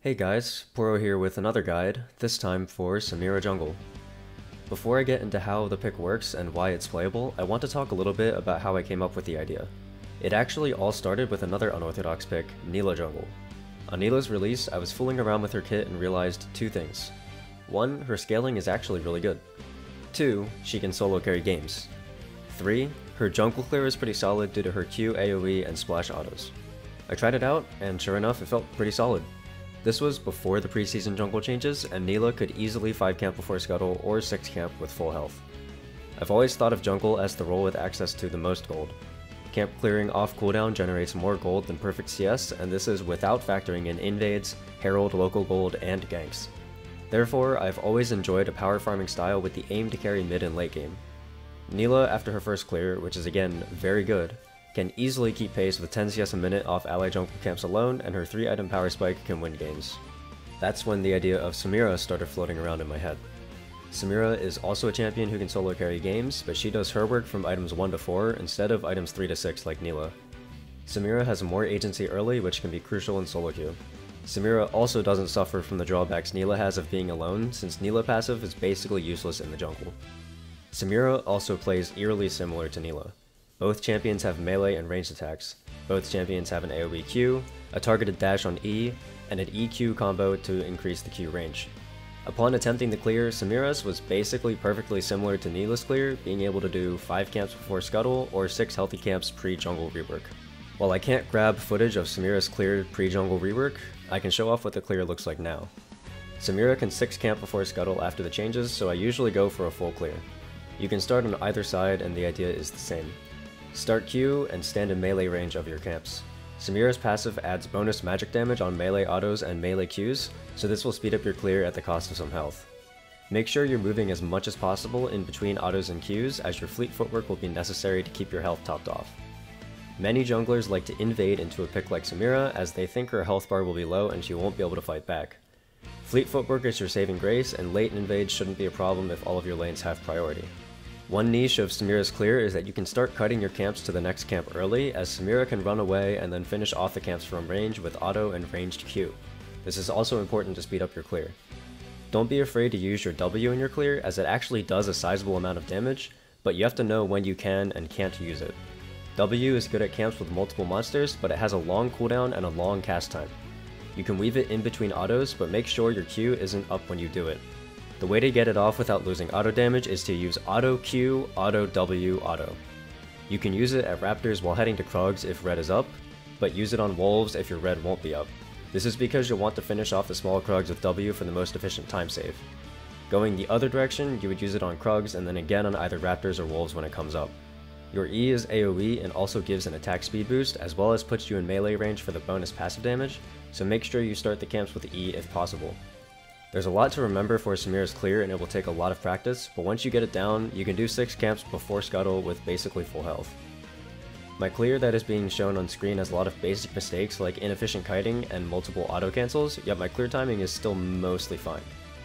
Hey guys, Poro here with another guide, this time for Samira Jungle. Before I get into how the pick works and why it's playable, I want to talk a little bit about how I came up with the idea. It actually all started with another unorthodox pick, N.D.G.O Jungle. On Nila's release, I was fooling around with her kit and realized two things. 1, her scaling is actually really good. 2, she can solo carry games. 3, her jungle clear is pretty solid due to her Q, AoE, and splash autos. I tried it out, and sure enough, it felt pretty solid. This was before the preseason jungle changes, and N.D.G.O could easily 5 camp before Scuttle or 6 camp with full health. I've always thought of jungle as the role with access to the most gold. Camp clearing off cooldown generates more gold than perfect CS, and this is without factoring in invades, herald, local gold, and ganks. Therefore, I've always enjoyed a power farming style with the aim to carry mid and late game. N.D.G.O, after her first clear, which is again very good, can easily keep pace with 10 CS a minute off ally jungle camps alone, and her 3-item power spike can win games. That's when the idea of Samira started floating around in my head. Samira is also a champion who can solo carry games, but she does her work from items 1 to 4 instead of items 3 to 6 like N.D.G.O. Samira has more agency early, which can be crucial in solo queue. Samira also doesn't suffer from the drawbacks N.D.G.O has of being alone, since N.D.G.O passive is basically useless in the jungle. Samira also plays eerily similar to N.D.G.O. Both champions have melee and ranged attacks. Both champions have an AoE Q, a targeted dash on E, and an EQ combo to increase the Q range. Upon attempting the clear, Samira's was basically perfectly similar to N.D.G.O's clear, being able to do 5 camps before Scuttle or 6 healthy camps pre-jungle rework. While I can't grab footage of Samira's clear pre-jungle rework, I can show off what the clear looks like now. Samira can 6 camp before Scuttle after the changes, so I usually go for a full clear. You can start on either side and the idea is the same. Start Q and stand in melee range of your camps. Samira's passive adds bonus magic damage on melee autos and melee Qs, so this will speed up your clear at the cost of some health. Make sure you're moving as much as possible in between autos and Qs, as your fleet footwork will be necessary to keep your health topped off. Many junglers like to invade into a pick like Samira, as they think her health bar will be low and she won't be able to fight back. Fleet footwork is your saving grace, and late invade shouldn't be a problem if all of your lanes have priority. One niche of Samira's clear is that you can start cutting your camps to the next camp early, as Samira can run away and then finish off the camps from range with auto and ranged Q. This is also important to speed up your clear. Don't be afraid to use your W in your clear, as it actually does a sizable amount of damage, but you have to know when you can and can't use it. W is good at camps with multiple monsters, but it has a long cooldown and a long cast time. You can weave it in between autos, but make sure your Q isn't up when you do it. The way to get it off without losing auto damage is to use auto Q, auto W, auto. You can use it at raptors while heading to Krugs if red is up, but use it on wolves if your red won't be up. This is because you'll want to finish off the small Krugs with W for the most efficient time save. Going the other direction, you would use it on Krugs and then again on either raptors or wolves when it comes up. Your E is AoE and also gives an attack speed boost, as well as puts you in melee range for the bonus passive damage, so make sure you start the camps with E if possible. There's a lot to remember for Samira's clear, and it will take a lot of practice, but once you get it down, you can do 6 camps before Scuttle with basically full health. My clear that is being shown on screen has a lot of basic mistakes like inefficient kiting and multiple auto cancels, yet my clear timing is still mostly fine.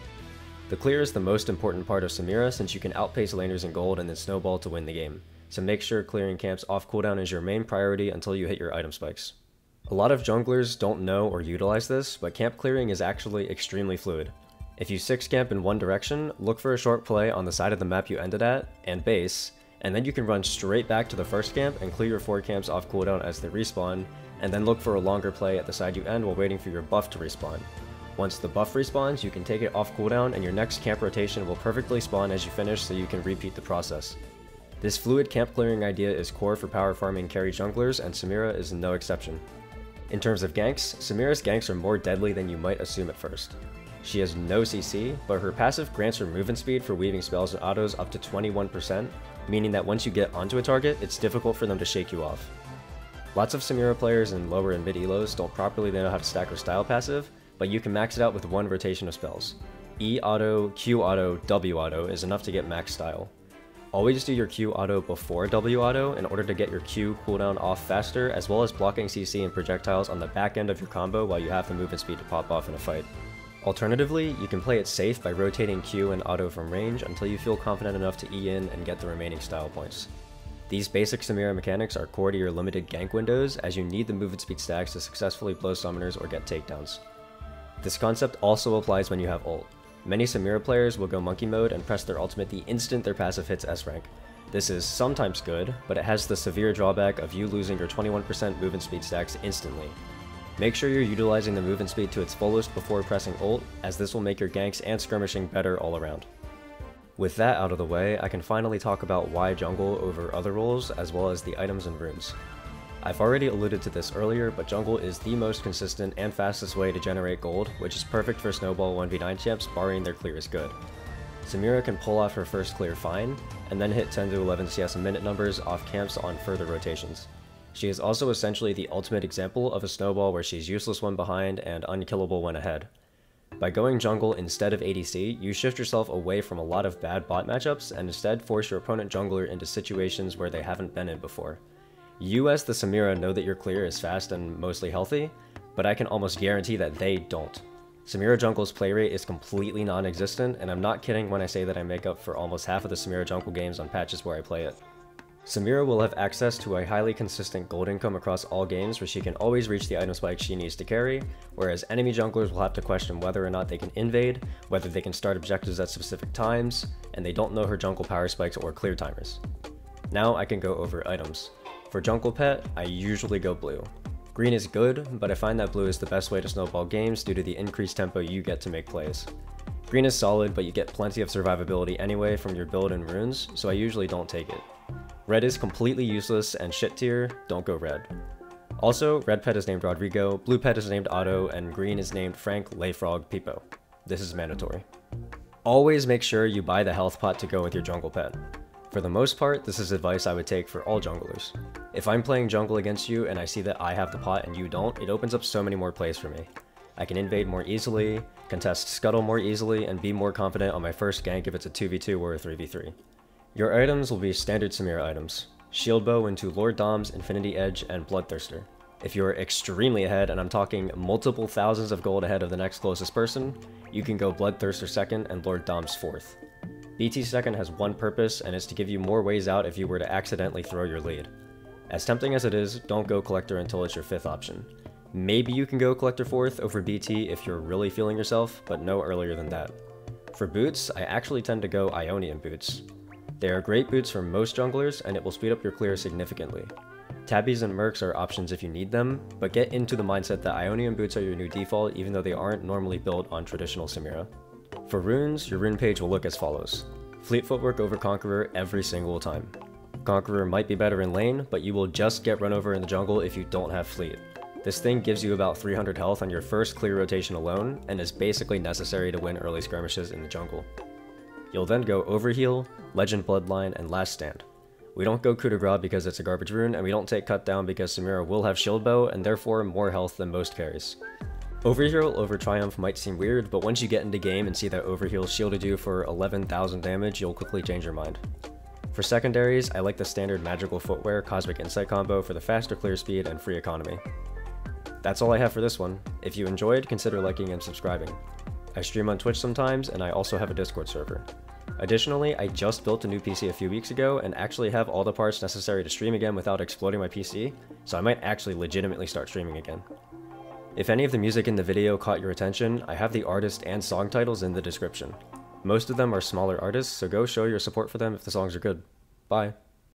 The clear is the most important part of Samira, since you can outpace laners in gold and then snowball to win the game, so make sure clearing camps off cooldown is your main priority until you hit your item spikes. A lot of junglers don't know or utilize this, but camp clearing is actually extremely fluid. If you 6 camp in one direction, look for a short play on the side of the map you ended at, and base, and then you can run straight back to the first camp and clear your 4 camps off cooldown as they respawn, and then look for a longer play at the side you end while waiting for your buff to respawn. Once the buff respawns, you can take it off cooldown and your next camp rotation will perfectly spawn as you finish, so you can repeat the process. This fluid camp clearing idea is core for power farming carry junglers, and Samira is no exception. In terms of ganks, Samira's ganks are more deadly than you might assume at first. She has no CC, but her passive grants her movement speed for weaving spells and autos up to 21%, meaning that once you get onto a target, it's difficult for them to shake you off. Lots of Samira players in lower and mid elos don't properly know how to stack her style passive, but you can max it out with one rotation of spells. E auto, Q auto, W auto is enough to get max style. Always do your Q auto before W auto in order to get your Q cooldown off faster, as well as blocking CC and projectiles on the back end of your combo while you have the movement speed to pop off in a fight. Alternatively, you can play it safe by rotating Q and auto from range until you feel confident enough to E in and get the remaining style points. These basic Samira mechanics are core to your limited gank windows, as you need the movement speed stacks to successfully blow summoners or get takedowns. This concept also applies when you have ult. Many Samira players will go monkey mode and press their ultimate the instant their passive hits S rank. This is sometimes good, but it has the severe drawback of you losing your 21% movement speed stacks instantly. Make sure you're utilizing the movement speed to its fullest before pressing ult, as this will make your ganks and skirmishing better all around. With that out of the way, I can finally talk about why jungle over other roles, as well as the items and runes. I've already alluded to this earlier, but jungle is the most consistent and fastest way to generate gold, which is perfect for snowball 1v9 champs barring their clear is good. Samira can pull off her first clear fine, and then hit 10 to 11 CS a minute numbers off camps on further rotations. She is also essentially the ultimate example of a snowball where she's useless when behind and unkillable when ahead. By going jungle instead of ADC, you shift yourself away from a lot of bad bot matchups and instead force your opponent jungler into situations where they haven't been in before. You as the Samira know that your clear is fast and mostly healthy, but I can almost guarantee that they don't. Samira jungle's play rate is completely non-existent, and I'm not kidding when I say that I make up for almost half of the Samira jungle games on patches where I play it. Samira will have access to a highly consistent gold income across all games where she can always reach the item spike she needs to carry, whereas enemy junglers will have to question whether or not they can invade, whether they can start objectives at specific times, and they don't know her jungle power spikes or clear timers. Now I can go over items. For jungle pet, I usually go blue. Green is good, but I find that blue is the best way to snowball games due to the increased tempo you get to make plays. Green is solid, but you get plenty of survivability anyway from your build and runes, so I usually don't take it. Red is completely useless and shit tier, don't go red. Also, red pet is named Rodrigo, blue pet is named Otto, and green is named Frank, Layfrog, Pipo. This is mandatory. Always make sure you buy the health pot to go with your jungle pet. For the most part, this is advice I would take for all junglers. If I'm playing jungle against you and I see that I have the pot and you don't, it opens up so many more plays for me. I can invade more easily, contest scuttle more easily, and be more confident on my first gank if it's a 2v2 or a 3v3. Your items will be standard Samira items. Shield Bow into Lord Dom's, Infinity Edge, and Bloodthirster. If you're extremely ahead, and I'm talking multiple thousands of gold ahead of the next closest person, you can go Bloodthirster second and Lord Dom's fourth. BT second has one purpose, and it's to give you more ways out if you were to accidentally throw your lead. As tempting as it is, don't go Collector until it's your fifth option. Maybe you can go Collector fourth over BT if you're really feeling yourself, but no earlier than that. For boots, I actually tend to go Ionian boots. They are great boots for most junglers, and it will speed up your clear significantly. Tabbies and Mercs are options if you need them, but get into the mindset that Ionian boots are your new default even though they aren't normally built on traditional Samira. For runes, your rune page will look as follows. Fleet Footwork over Conqueror every single time. Conqueror might be better in lane, but you will just get run over in the jungle if you don't have Fleet. This thing gives you about 300 health on your first clear rotation alone, and is basically necessary to win early skirmishes in the jungle. You'll then go Overheal, Legend Bloodline, and Last Stand. We don't go Coup de Grace because it's a garbage rune, and we don't take Cut Down because Samira will have Shield Bow and therefore more health than most carries. Overheal over Triumph might seem weird, but once you get into game and see that Overheal shielded you for 11,000 damage, you'll quickly change your mind. For secondaries, I like the standard Magical Footwear Cosmic Insight combo for the faster clear speed and free economy. That's all I have for this one. If you enjoyed, consider liking and subscribing. I stream on Twitch sometimes, and I also have a Discord server. Additionally, I just built a new PC a few weeks ago and actually have all the parts necessary to stream again without exploding my PC, so I might actually legitimately start streaming again. If any of the music in the video caught your attention, I have the artist and song titles in the description. Most of them are smaller artists, so go show your support for them if the songs are good. Bye.